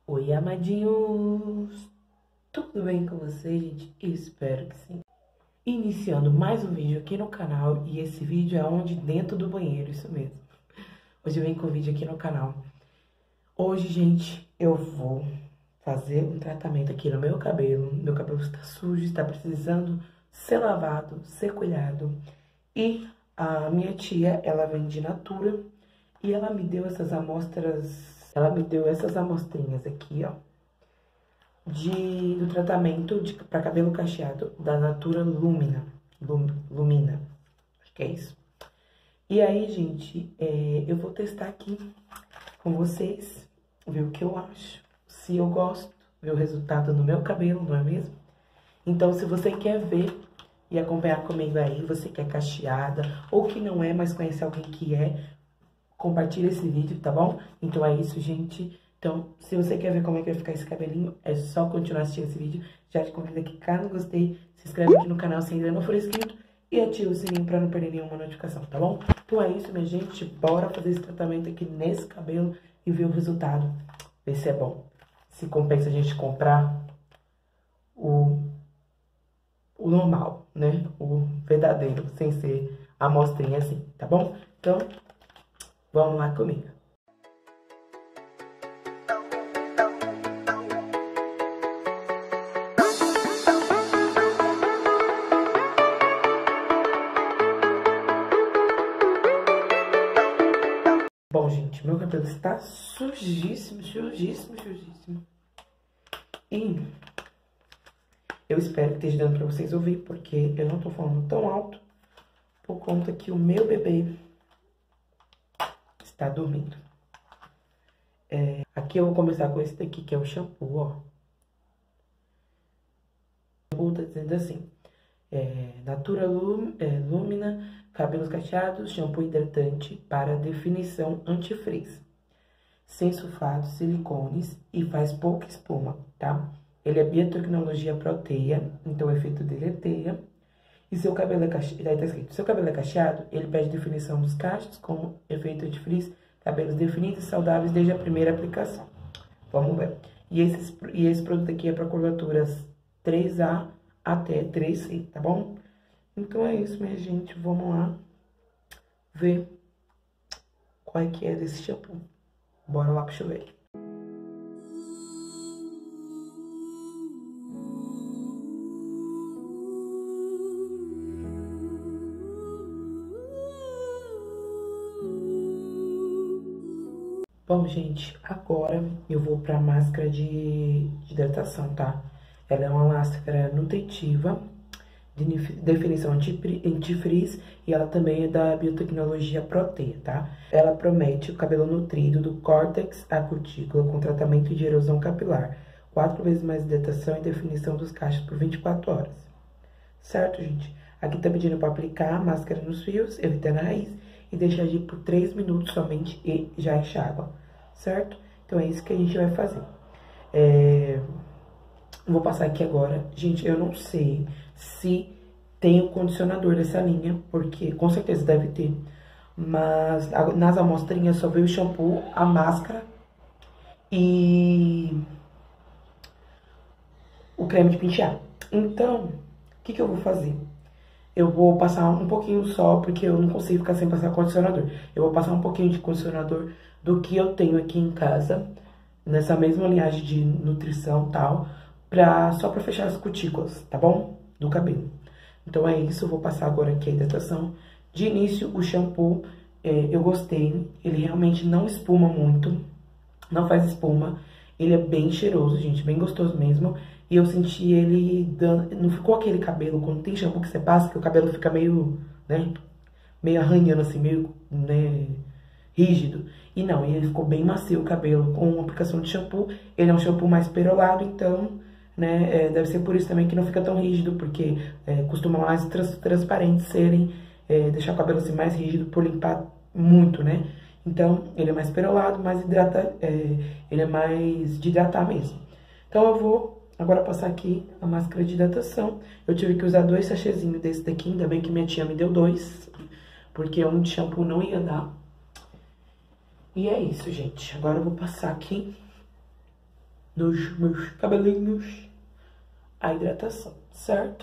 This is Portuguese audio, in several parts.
Oi, amadinhos! Tudo bem com vocês, gente? Espero que sim. Iniciando mais um vídeo aqui no canal, e esse vídeo é onde dentro do banheiro, isso mesmo. Hoje eu venho com um vídeo aqui no canal. Hoje, gente, eu vou fazer um tratamento aqui no meu cabelo. Meu cabelo está sujo, está precisando ser lavado, ser cuidado. E a minha tia, ela vende Natura, e ela me deu essas amostras... Ela me deu essas amostrinhas aqui, ó, do tratamento para cabelo cacheado da Natura Lumina. Lumina, acho que é isso. E aí, gente, eu vou testar aqui com vocês, ver o que eu acho, se eu gosto, ver o resultado no meu cabelo, não é mesmo? Então, se você quer ver e acompanhar comigo aí, você que é cacheada, ou que não é, mas conhece alguém que é, compartilha esse vídeo, tá bom? Então é isso, gente. Então, se você quer ver como é que vai ficar esse cabelinho, é só continuar assistindo esse vídeo. Já te convido aqui, caso gostei, se inscreve aqui no canal se ainda não for inscrito e ativa o sininho pra não perder nenhuma notificação, tá bom? Então é isso, minha gente. Bora fazer esse tratamento aqui nesse cabelo e ver o resultado. Ver se é bom. Se compensa a gente comprar o normal, né? O verdadeiro, sem ser a amostrinha assim, tá bom? Então... vamos lá comigo. Bom, gente, meu cabelo está sujíssimo, sujíssimo, sujíssimo. E eu espero que esteja dando pra vocês ouvir, porque eu não tô falando tão alto, por conta que o meu bebê tá dormindo. Aqui eu vou começar com esse daqui, que é o shampoo, ó. O shampoo tá dizendo assim, Natura Lumina, cabelos cacheados, shampoo hidratante para definição anti-frizz. Sem sulfatos, silicones e faz pouca espuma, tá? Ele é biotecnologia Proteia, então o efeito dele é teia. E seu cabelo é cacheado, daí tá escrito, seu cabelo é cacheado, ele pede definição dos cachos com efeito anti-frizz, cabelos definidos e saudáveis desde a primeira aplicação. Vamos ver. E esse produto aqui é para curvaturas 3A até 3C, tá bom? Então é isso, minha gente. Vamos lá ver qual é que é desse shampoo. Bora lá pro chuveiro. Bom, gente, agora eu vou pra máscara de hidratação, tá? Ela é uma máscara nutritiva, de definição anti-frizz, e ela também é da biotecnologia Proteia, tá? Ela promete o cabelo nutrido do córtex à cutícula com tratamento de erosão capilar, 4 vezes mais hidratação e definição dos cachos por 24 horas. Certo, gente? Aqui tá pedindo pra aplicar a máscara nos fios, evitando a raiz, e deixar agir por 3 minutos somente e já enxágua, certo? Então é isso que a gente vai fazer. Vou passar aqui agora. Gente, eu não sei se tem o condicionador dessa linha, porque com certeza deve ter. Mas nas amostrinhas só veio o shampoo, a máscara e o creme de pentear. Então, o que eu vou fazer? Eu vou passar um pouquinho só, porque eu não consigo ficar sem passar condicionador. Eu vou passar um pouquinho de condicionador do que eu tenho aqui em casa, nessa mesma linhagem de nutrição e tal, só pra fechar as cutículas, tá bom? Do cabelo. Então é isso, eu vou passar agora aqui a hidratação. De início, o shampoo, eu gostei. Ele realmente não espuma muito, não faz espuma. Ele é bem cheiroso, gente, bem gostoso mesmo. E eu senti ele dando... Não ficou aquele cabelo, quando tem shampoo que você passa, que o cabelo fica meio, né? Meio arranhando assim, meio, né? Rígido. E não, ele ficou bem macio o cabelo com a aplicação de shampoo. Ele é um shampoo mais perolado, então, né? Deve ser por isso também que não fica tão rígido, porque costuma mais transparentes serem, deixar o cabelo assim mais rígido por limpar muito, né? Então, ele é mais perolado, mais ele é mais de hidratar mesmo. Então, eu vou agora passar aqui a máscara de hidratação. Eu tive que usar 2 sachêzinhos desse daqui, ainda bem que minha tia me deu 2, porque um de shampoo não ia dar. E é isso, gente. Agora eu vou passar aqui dos meus cabelinhos a hidratação, certo?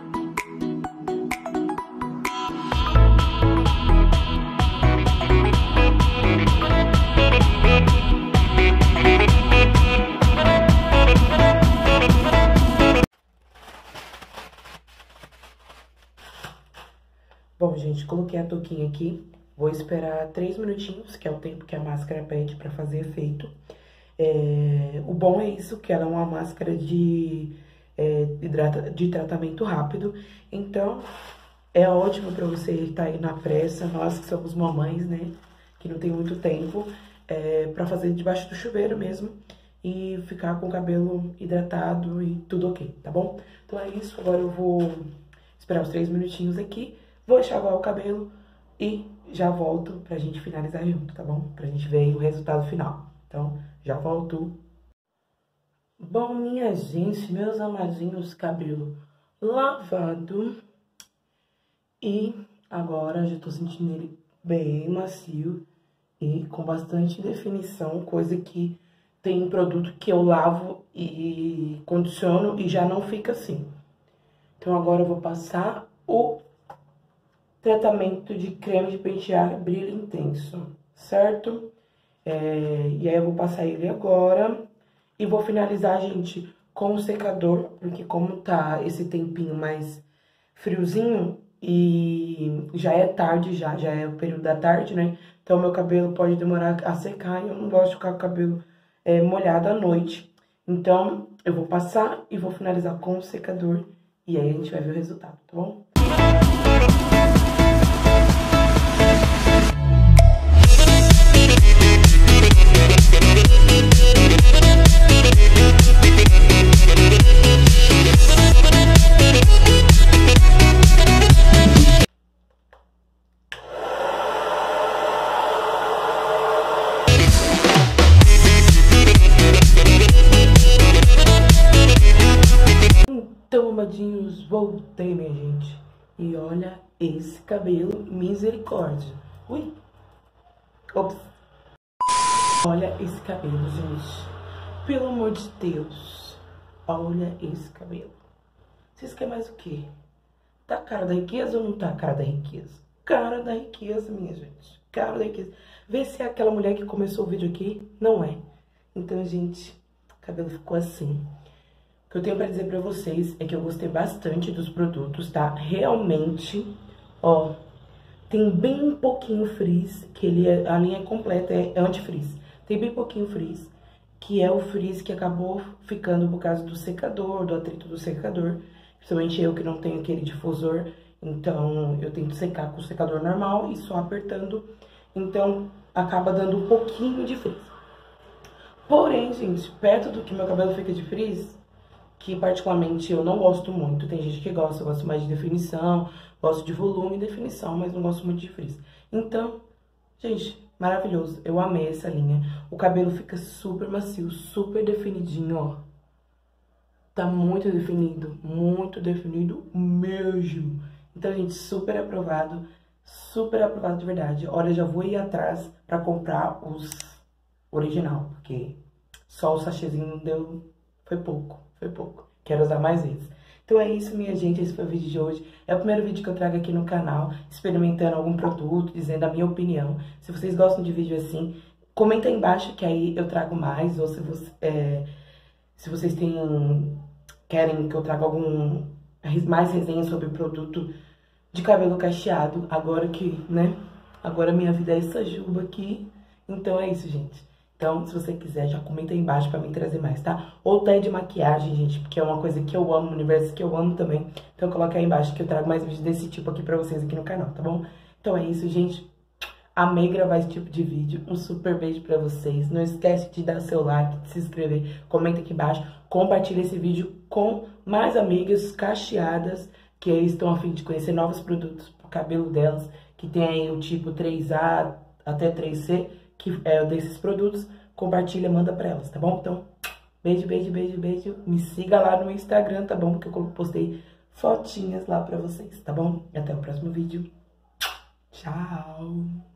Bom, gente, coloquei a touquinha aqui. Vou esperar 3 minutinhos, que é o tempo que a máscara pede pra fazer efeito. O bom é isso, que ela é uma máscara de tratamento rápido. Então, é ótimo pra você estar aí na pressa. Nós que somos mamães, né, que não tem muito tempo, pra fazer debaixo do chuveiro mesmo. E ficar com o cabelo hidratado e tudo ok, tá bom? Então é isso, agora eu vou esperar os 3 minutinhos aqui. Vou enxaguar o cabelo e já volto pra gente finalizar junto, tá bom? Pra gente ver o resultado final. Então, já volto. Bom, minha gente, meus amadinhos, cabelo lavado. E agora já tô sentindo ele bem macio e com bastante definição, coisa que tem produto que eu lavo e condiciono e já não fica assim. Então agora eu vou passar o tratamento de creme de pentear brilho intenso, certo? E aí eu vou passar ele agora e vou finalizar, gente, com o secador, porque como tá esse tempinho mais friozinho e já é tarde, já é o período da tarde, né? Então meu cabelo pode demorar a secar e eu não gosto de ficar com o cabelo molhado à noite. Então eu vou passar e vou finalizar com o secador e aí a gente vai ver o resultado, tá bom? Então, amadinhos, voltei, minha gente. E olha esse cabelo, misericórdia. Ui! Ops! Olha esse cabelo, gente. Pelo amor de Deus. Olha esse cabelo. Vocês querem mais o quê? Tá a cara da riqueza ou não tá a cara da riqueza? Cara da riqueza, minha gente. Cara da riqueza. Vê se é aquela mulher que começou o vídeo aqui. Não é. Então, gente, o cabelo ficou assim. O que eu tenho pra dizer pra vocês é que eu gostei bastante dos produtos, tá? Realmente, ó, tem bem pouquinho frizz, que a linha completa é anti-frizz. Tem bem pouquinho frizz, que é o frizz que acabou ficando por causa do secador, do atrito do secador. Principalmente eu que não tenho aquele difusor, então eu tento secar com o secador normal e só apertando. Então, acaba dando um pouquinho de frizz. Porém, gente, perto do que meu cabelo fica de frizz, que particularmente eu não gosto muito. Tem gente que gosta, eu gosto mais de definição, gosto de volume e definição, mas não gosto muito de frizz. Então, gente, maravilhoso. Eu amei essa linha. O cabelo fica super macio, super definidinho, ó. Tá muito definido mesmo. Então, gente, super aprovado de verdade. Olha, já vou ir atrás pra comprar os original, porque só o sachêzinho não deu, foi pouco. Quero usar mais vezes. Então é isso, minha gente, esse foi o vídeo de hoje. É o primeiro vídeo que eu trago aqui no canal, experimentando algum produto, dizendo a minha opinião. Se vocês gostam de vídeo assim, comenta aí embaixo que aí eu trago mais. Ou se vocês querem que eu traga mais resenha sobre produto de cabelo cacheado. Agora que, né, agora minha vida é essa juba aqui. Então é isso, gente. Então, se você quiser, já comenta aí embaixo pra mim trazer mais, tá? Ou até de maquiagem, gente, porque é uma coisa que eu amo, um universo que eu amo também. Então, coloca aí embaixo que eu trago mais vídeos desse tipo aqui pra vocês aqui no canal, tá bom? Então é isso, gente. Amei gravar esse tipo de vídeo. Um super beijo pra vocês. Não esquece de dar seu like, de se inscrever, comenta aqui embaixo. Compartilha esse vídeo com mais amigas cacheadas que estão a fim de conhecer novos produtos pro cabelo delas, que tem aí o tipo 3A até 3C, que é desses produtos. Compartilha, manda pra elas, tá bom? Então, beijo, beijo, beijo, beijo. Me siga lá no Instagram, tá bom? Porque eu postei fotinhas lá pra vocês, tá bom? E até o próximo vídeo. Tchau!